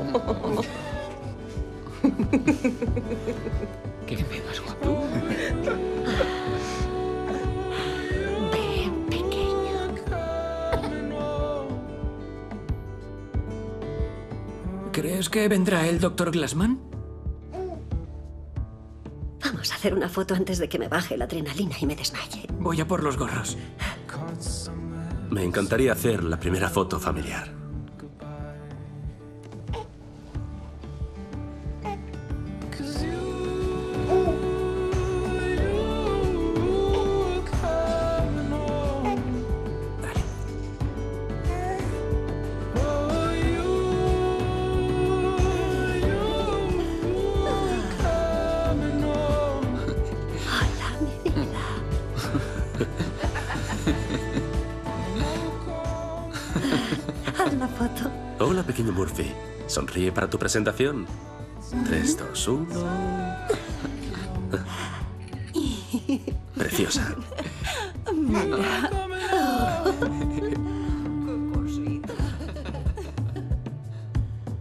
Qué bebé más guapo. Ven, pequeño. ¿Crees que vendrá el Dr. Glassman? Vamos a hacer una foto antes de que me baje la adrenalina y me desmaye. Voy a por los gorros. Me encantaría hacer la primera foto familiar. Hola, mi vida. Haz la foto. Hola, pequeño Murphy. Sonríe para tu presentación. 3, 2, 1. Preciosa. Mira.